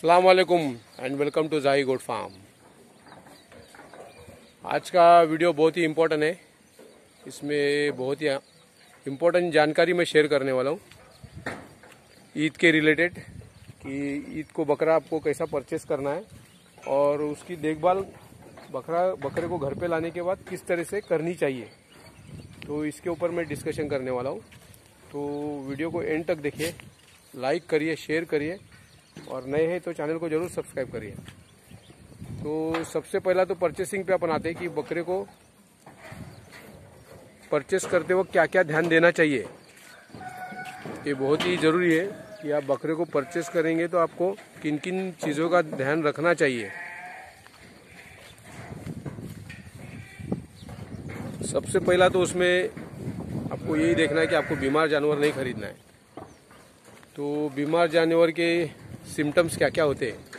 अस्सलाम वालेकुम and welcome to जाई गोट फार्म। आज का वीडियो बहुत ही इम्पोर्टेंट है। इसमें बहुत ही इम्पोर्टेंट जानकारी मैं शेयर करने वाला हूँ ईद के रिलेटेड कि ईद को बकरा आपको कैसा परचेस करना है और उसकी देखभाल बकरे को घर पे लाने के बाद किस तरह से करनी चाहिए। तो इसके ऊपर मैं डिस्कशन करने वाला हूँ। तो वीडियो को एंड तक देखिए, लाइक करिए, शेयर करिए और नए हैं तो चैनल को जरूर सब्सक्राइब करिए। तो सबसे पहला तो परचेसिंग पे अपन आते हैं कि बकरे को परचेस करते वक्त क्या क्या ध्यान देना चाहिए। ये बहुत ही ज़रूरी है कि आप बकरे को परचेस करेंगे तो आपको किन किन चीज़ों का ध्यान रखना चाहिए। सबसे पहला तो उसमें आपको यही देखना है कि आपको बीमार जानवर नहीं खरीदना है। तो बीमार जानवर के सिम्टम्स क्या क्या होते हैं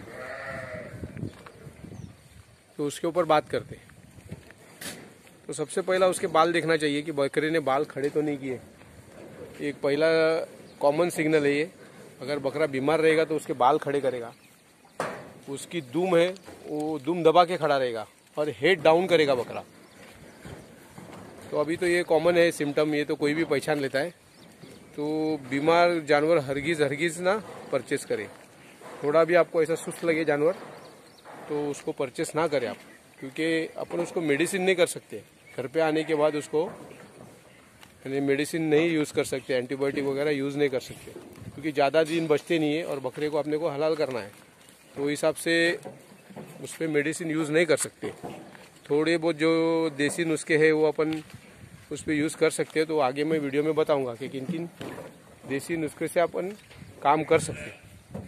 तो उसके ऊपर बात करते हैं। तो सबसे पहला उसके बाल देखना चाहिए कि बकरे ने बाल खड़े तो नहीं किए। एक पहला कॉमन सिग्नल है ये। अगर बकरा बीमार रहेगा तो उसके बाल खड़े करेगा, उसकी दुम है वो दुम दबा के खड़ा रहेगा और हेड डाउन करेगा बकरा। तो अभी तो ये कॉमन है सिम्टम, ये तो कोई भी पहचान लेता है। तो बीमार जानवर हरगिज ना परचेस करें। थोड़ा भी आपको ऐसा सुस्त लगे जानवर तो उसको परचेस ना करें आप, क्योंकि अपन उसको मेडिसिन नहीं कर सकते। घर पे आने के बाद उसको मेडिसिन नहीं यूज़ कर सकते, एंटीबायोटिक वगैरह यूज़ नहीं कर सकते, क्योंकि ज़्यादा दिन बचते नहीं है और बकरे को अपने को हलाल करना है। तो इस हिसाब से उस पर मेडिसिन यूज़ नहीं कर सकते। थोड़े बहुत जो देसी नुस्खे हैं वो अपन उस पर यूज़ कर सकते हैं। तो आगे मैं वीडियो में बताऊंगा कि किन किन देसी नुस्खे से अपन काम कर सकते हैं।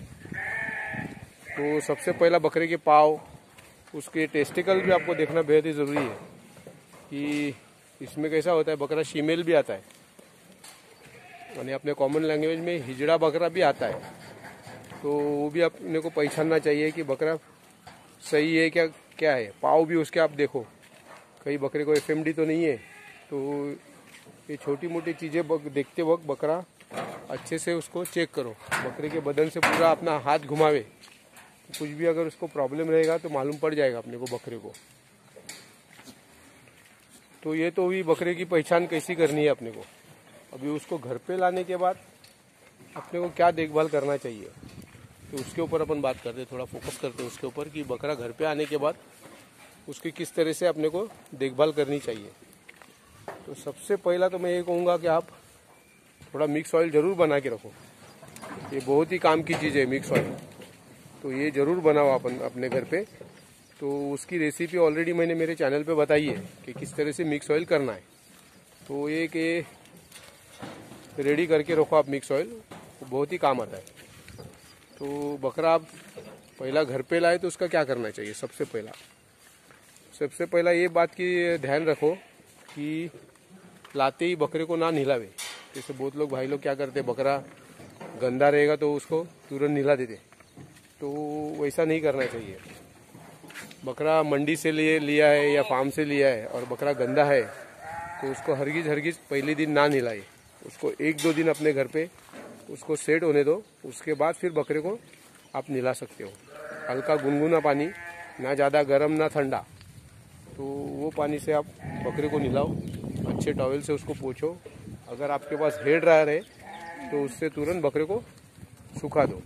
तो सबसे पहला बकरे के पाँव, उसके टेस्टिकल भी आपको देखना बेहद ही ज़रूरी है कि इसमें कैसा होता है। बकरा शीमेल भी आता है यानी अपने कॉमन लैंग्वेज में हिजड़ा बकरा भी आता है। तो वो भी अपने को पहचानना चाहिए कि बकरा सही है क्या है। पाँव भी उसके आप देखो, कई बकरे को एफएमडी तो नहीं है। तो ये छोटी मोटी चीज़ें देखते वक्त बकरा अच्छे से उसको चेक करो। बकरे के बदन से पूरा अपना हाथ घुमावे, कुछ भी अगर उसको प्रॉब्लम रहेगा तो मालूम पड़ जाएगा अपने को बकरे को। तो ये तो हुई बकरे की पहचान कैसी करनी है अपने को। अभी उसको घर पे लाने के बाद अपने को क्या देखभाल करना चाहिए तो उसके ऊपर अपन बात करते हैं, थोड़ा फोकस करते हैं उसके ऊपर कि बकरा घर पे आने के बाद उसकी किस तरह से अपने को देखभाल करनी चाहिए। तो सबसे पहला तो मैं ये कहूँगा कि आप थोड़ा मिक्स ऑयल ज़रूर बना के रखो। ये बहुत ही काम की चीज़ है मिक्स ऑयल, तो ये ज़रूर बनाओ अपन अपने घर पे। तो उसकी रेसिपी ऑलरेडी मैंने मेरे चैनल पे बताई है कि किस तरह से मिक्स ऑयल करना है। तो ये कि रेडी करके रखो आप मिक्स ऑयल, वो बहुत ही काम आता है। तो बकरा आप पहला घर पे लाए तो उसका क्या करना चाहिए। सबसे पहला ये बात की ध्यान रखो कि लाते ही बकरे को ना नहलावे। जैसे बहुत लोग भाई लोग क्या करते, बकरा गंदा रहेगा तो उसको तुरंत नहला देते। तो वैसा नहीं करना चाहिए। बकरा मंडी से लिया है या फार्म से लिया है और बकरा गंदा है तो उसको हरगिज पहले दिन ना नहलाए। उसको 1-2 दिन अपने घर पे उसको सेट होने दो, उसके बाद फिर बकरे को आप नहला सकते हो। हल्का गुनगुना पानी, ना ज़्यादा गर्म ना ठंडा, तो वो पानी से आप बकरे को नहलाओ। अच्छे टॉवल से उसको पोंछो। अगर आपके पास हेयर ड्रायर है तो उससे तुरंत बकरे को सुखा दो,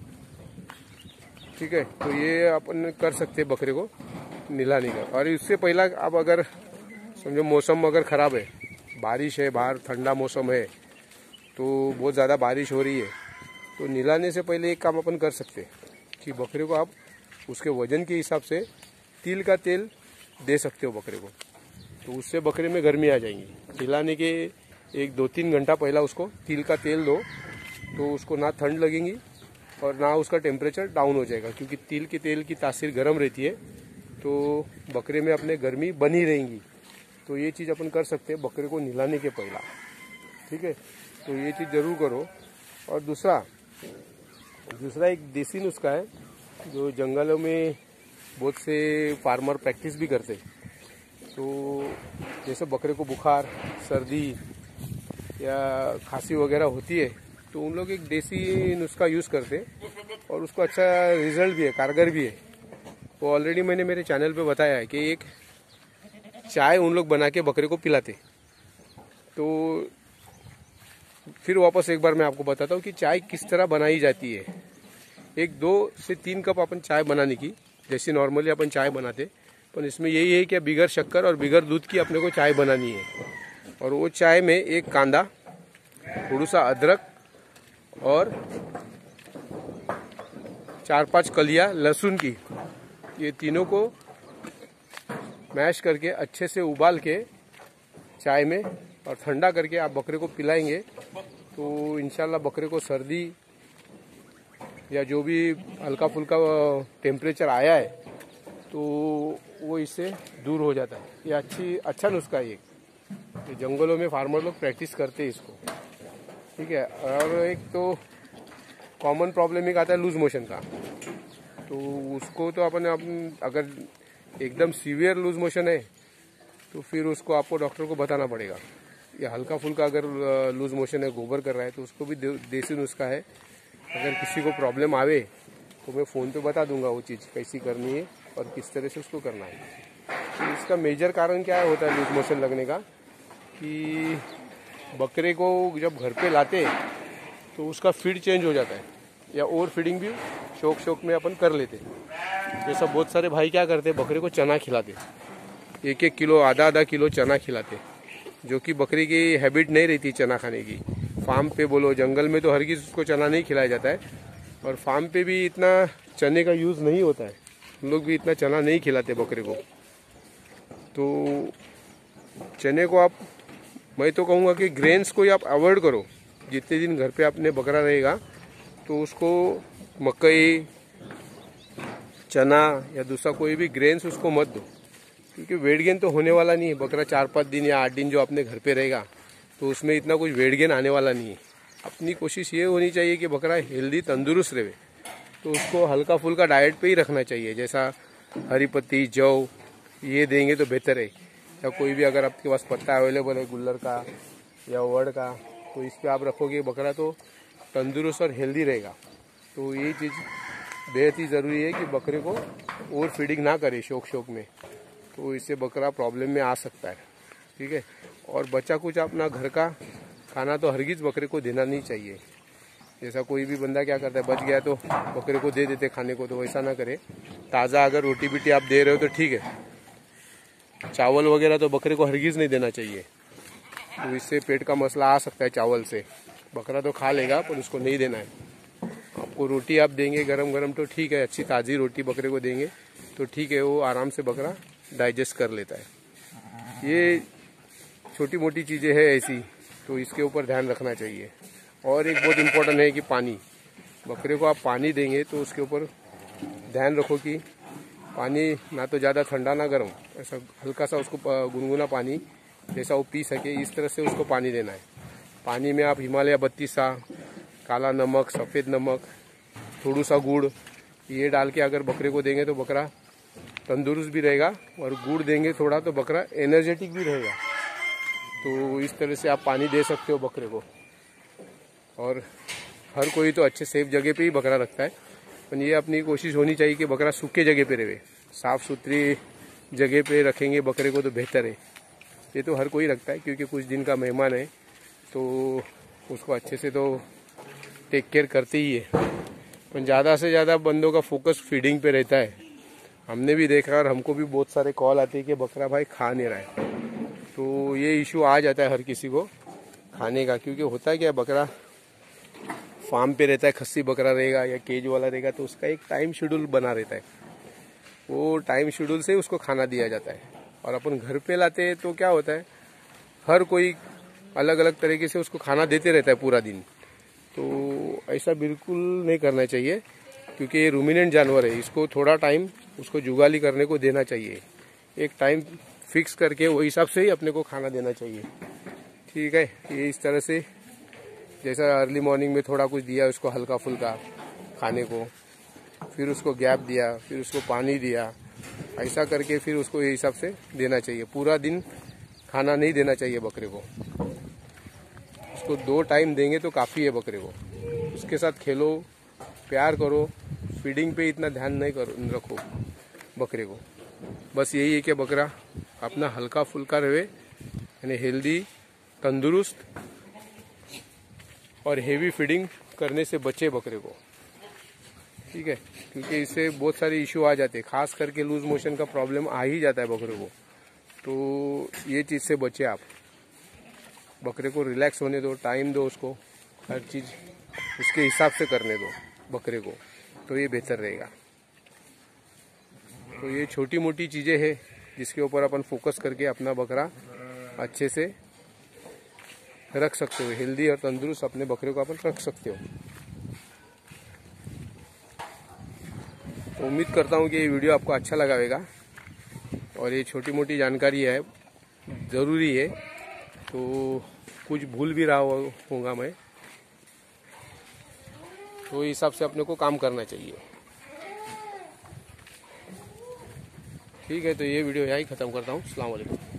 ठीक है। तो ये अपन कर सकते हैं बकरे को नहलाने का। और इससे पहला आप अगर समझो मौसम अगर ख़राब है, बारिश है, बाहर ठंडा मौसम है, तो बहुत ज़्यादा बारिश हो रही है, तो नहलाने से पहले एक काम अपन कर सकते हैं कि बकरे को आप उसके वजन के हिसाब से तिल का तेल दे सकते हो बकरे को। तो उससे बकरे में गर्मी आ जाएंगी। नहलाने के 1-2-3 घंटा पहला उसको तिल का तेल दो तो उसको ना ठंड लगेंगी और ना उसका टेम्परेचर डाउन हो जाएगा, क्योंकि तिल के तेल की तासीर गर्म रहती है तो बकरे में अपने गर्मी बनी रहेंगी। तो ये चीज़ अपन कर सकते हैं बकरे को नहलाने के पहला, ठीक है। तो ये चीज़ ज़रूर करो। और दूसरा एक देसी नुस्खा है जो जंगलों में बहुत से फार्मर प्रैक्टिस भी करते हैं। तो जैसे बकरे को बुखार, सर्दी या खांसी वगैरह होती है तो उन लोग एक देसी नुस्खा यूज़ करते हैं और उसको अच्छा रिजल्ट भी है, कारगर भी है। वो ऑलरेडी मैंने मेरे चैनल पे बताया है कि एक चाय उन लोग बना के बकरे को पिलाते। तो फिर वापस एक बार मैं आपको बताता हूँ कि चाय किस तरह बनाई जाती है। 1, 2 से 3 कप अपन चाय बनाने की, जैसे नॉर्मली अपन चाय बनाते, पर इसमें यही है कि बिगर शक्कर और बिगर दूध की अपने को चाय बनानी है। और वो चाय में एक कांदा, थोड़ा सा अदरक और 4-5 कलियां लहसुन की, ये तीनों को मैश करके अच्छे से उबाल के चाय में और ठंडा करके आप बकरे को पिलाएंगे तो इंशाल्लाह बकरे को सर्दी या जो भी हल्का फुल्का टेम्परेचर आया है तो वो इससे दूर हो जाता है। ये अच्छा नुस्खा है। ये जंगलों में फार्मर लोग प्रैक्टिस करते हैं इसको, ठीक है। और एक तो कॉमन प्रॉब्लम एक आता है लूज मोशन का, तो उसको तो अपन अगर एकदम सीवियर लूज मोशन है तो फिर उसको आपको डॉक्टर को बताना पड़ेगा। या हल्का फुल्का अगर लूज मोशन है, गोबर कर रहा है, तो उसको भी देसी नुस्खा है। अगर किसी को प्रॉब्लम आवे तो मैं फ़ोन पे बता दूंगा वो चीज़ कैसी करनी है और किस तरह से उसको करना है। तो इसका मेजर कारण क्या होता है लूज मोशन लगने का, कि बकरे को जब घर पे लाते तो उसका फीड चेंज हो जाता है, या ओवर फीडिंग भी शौक में अपन कर लेते। जैसा बहुत सारे भाई क्या करते, बकरे को चना खिलाते, 1-1 किलो, आधा किलो चना खिलाते, जो कि बकरी की हैबिट नहीं रहती चना खाने की। फार्म पे बोलो, जंगल में तो हरगिज़ उसको चना नहीं खिलाया जाता है, और फार्म पे भी इतना चने का यूज़ नहीं होता है, हम लोग भी इतना चना नहीं खिलाते बकरे को। तो चने को आप, मैं तो कहूँगा कि ग्रेन्स को आप अवॉइड करो। जितने दिन घर पे अपने बकरा रहेगा तो उसको मकई, चना या दूसरा कोई भी ग्रेन्स उसको मत दो, क्योंकि वेट गेन तो होने वाला नहीं है। बकरा 4-5 दिन या 8 दिन जो अपने घर पे रहेगा तो उसमें इतना कुछ वेट गेन आने वाला नहीं है। अपनी कोशिश ये होनी चाहिए कि बकरा हेल्दी तंदुरुस्त रहे, तो उसको हल्का फुल्का डाइट पे ही रखना चाहिए। जैसा हरी पत्ती, जौ, ये देंगे तो बेहतर है। या कोई भी अगर आपके पास पत्ता अवेलेबल है गुल्लर का या वड़ का, तो इस पर आप रखोगे बकरा तो तंदुरुस्त और हेल्दी रहेगा। तो ये चीज़ बेहद ही ज़रूरी है कि बकरे को ओवर फीडिंग ना करे शौक में, तो इससे बकरा प्रॉब्लम में आ सकता है, ठीक है। और बचा कुछ अपना घर का खाना तो हरगिज़ बकरे को देना नहीं चाहिए। जैसा कोई भी बंदा क्या करता है, बच गया तो बकरे को दे देते खाने को, तो वैसा ना करे। ताज़ा अगर रोटी बीटी आप दे रहे हो तो ठीक है, चावल वगैरह तो बकरे को हरगिज़ नहीं देना चाहिए। तो इससे पेट का मसला आ सकता है चावल से। बकरा तो खा लेगा पर उसको नहीं देना है। आपको रोटी आप देंगे गरम तो ठीक है, अच्छी ताज़ी रोटी बकरे को देंगे तो ठीक है, वो आराम से बकरा डाइजेस्ट कर लेता है। ये छोटी मोटी चीज़ें हैं ऐसी, तो इसके ऊपर ध्यान रखना चाहिए। और एक बहुत इम्पोर्टेंट है कि पानी, बकरे को आप पानी देंगे तो उसके ऊपर ध्यान रखो कि पानी ना तो ज़्यादा ठंडा ना गर्म, ऐसा हल्का सा उसको गुनगुना पानी जैसा वो पी सके, इस तरह से उसको पानी देना है। पानी में आप हिमालय बत्तीसा, काला नमक, सफ़ेद नमक, थोड़ा सा गुड़, ये डाल के अगर बकरे को देंगे तो बकरा तंदुरुस्त भी रहेगा, और गुड़ देंगे थोड़ा तो बकरा एनर्जेटिक भी रहेगा। तो इस तरह से आप पानी दे सकते हो बकरे को। और हर कोई तो अच्छे सेफ जगह पे ही बकरा रखता है, पर ये अपनी कोशिश होनी चाहिए कि बकरा सूखे जगह पे रहे, साफ़ सुथरी जगह पे रखेंगे बकरे को तो बेहतर है। ये तो हर कोई रखता है, क्योंकि कुछ दिन का मेहमान है तो उसको अच्छे से तो टेक केयर करते ही है। पर ज़्यादा से ज़्यादा बंदों का फोकस फीडिंग पे रहता है। हमने भी देखा और हमको भी बहुत सारे कॉल आते हैं कि बकरा भाई खा नहीं रहा है, तो ये इशू आ जाता है हर किसी को खाने का। क्योंकि होता है क्या, बकरा फार्म पे रहता है, खस्सी बकरा रहेगा या केज वाला रहेगा, तो उसका एक टाइम शेड्यूल बना रहता है, वो टाइम शेड्यूल से उसको खाना दिया जाता है। और अपन घर पे लाते हैं तो क्या होता है, हर कोई अलग अलग तरीके से उसको खाना देते रहता है पूरा दिन। तो ऐसा बिल्कुल नहीं करना चाहिए, क्योंकि ये रूमिनेंट जानवर है, इसको थोड़ा टाइम उसको जुगाली करने को देना चाहिए। एक टाइम फिक्स करके वो हिसाब से ही अपने को खाना देना चाहिए, ठीक है। ये इस तरह से, जैसा अर्ली मॉर्निंग में थोड़ा कुछ दिया उसको हल्का फुल्का खाने को, फिर उसको गैप दिया, फिर उसको पानी दिया, ऐसा करके फिर उसको ये हिसाब से देना चाहिए। पूरा दिन खाना नहीं देना चाहिए बकरे को, उसको 2 टाइम देंगे तो काफ़ी है बकरे को। उसके साथ खेलो, प्यार करो, फीडिंग पे इतना ध्यान नहीं रखो बकरे को। बस यही है कि बकरा अपना हल्का फुल्का रहे, यानी हेल्दी, तंदुरुस्त और हेवी फीडिंग करने से बचे बकरे को, ठीक है। क्योंकि इससे बहुत सारे इशू आ जाते हैं, खास करके लूज मोशन का प्रॉब्लम आ ही जाता है बकरे को। तो ये चीज़ से बचे आप। बकरे को रिलैक्स होने दो, टाइम दो उसको, हर चीज़ उसके हिसाब से करने दो बकरे को, तो ये बेहतर रहेगा। तो ये छोटी मोटी चीज़ें हैं जिसके ऊपर अपन फोकस करके अपना बकरा अच्छे से रख सकते हो, हेल्दी और तंदुरुस्त अपने बकरे को अपन रख सकते हो। तो उम्मीद करता हूँ कि ये वीडियो आपको अच्छा लगा होगा और ये छोटी मोटी जानकारी है, ज़रूरी है। तो कुछ भूल भी रहा होगा मैं, तो इस हिसाब से अपने को काम करना चाहिए, ठीक है। तो ये वीडियो यहीं ख़त्म करता हूँ। अस्सलाम वालेकुम।